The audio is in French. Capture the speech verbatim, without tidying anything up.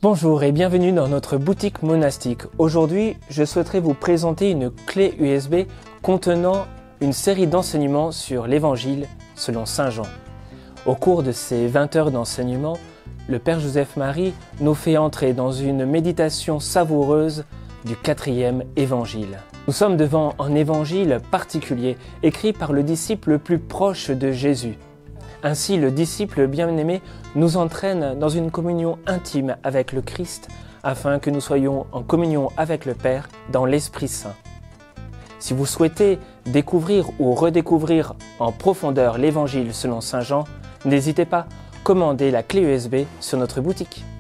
Bonjour et bienvenue dans notre boutique monastique. Aujourd'hui, je souhaiterais vous présenter une clé U S B contenant une série d'enseignements sur l'Évangile selon saint Jean. Au cours de ces vingt heures d'enseignement, le Père Joseph Marie nous fait entrer dans une méditation savoureuse du quatrième Évangile. Nous sommes devant un évangile particulier, écrit par le disciple le plus proche de Jésus. Ainsi, le disciple bien-aimé nous entraîne dans une communion intime avec le Christ, afin que nous soyons en communion avec le Père dans l'Esprit Saint. Si vous souhaitez découvrir ou redécouvrir en profondeur l'Évangile selon saint Jean, n'hésitez pas, commandez la clé U S B sur notre boutique.